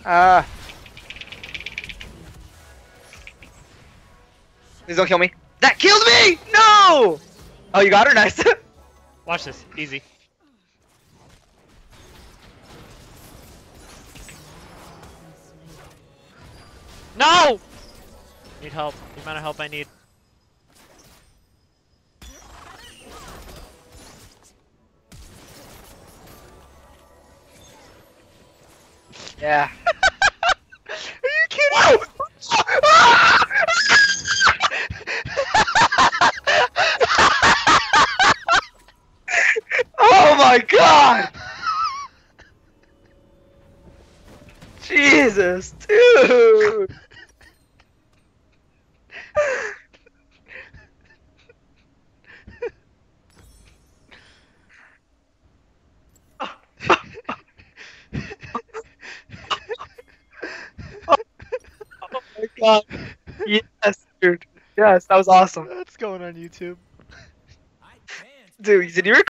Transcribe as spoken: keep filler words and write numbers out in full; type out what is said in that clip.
Ah. Please don't kill me. That killed me! No! Oh, you got her? Nice. Watch this. Easy. No! Need help. The amount of help I need. Yeah. Are you kidding? Oh my god! Jesus, dude! Oh my god. Yes, dude. Yes, that was awesome. That's going on YouTube. Dude, did you record?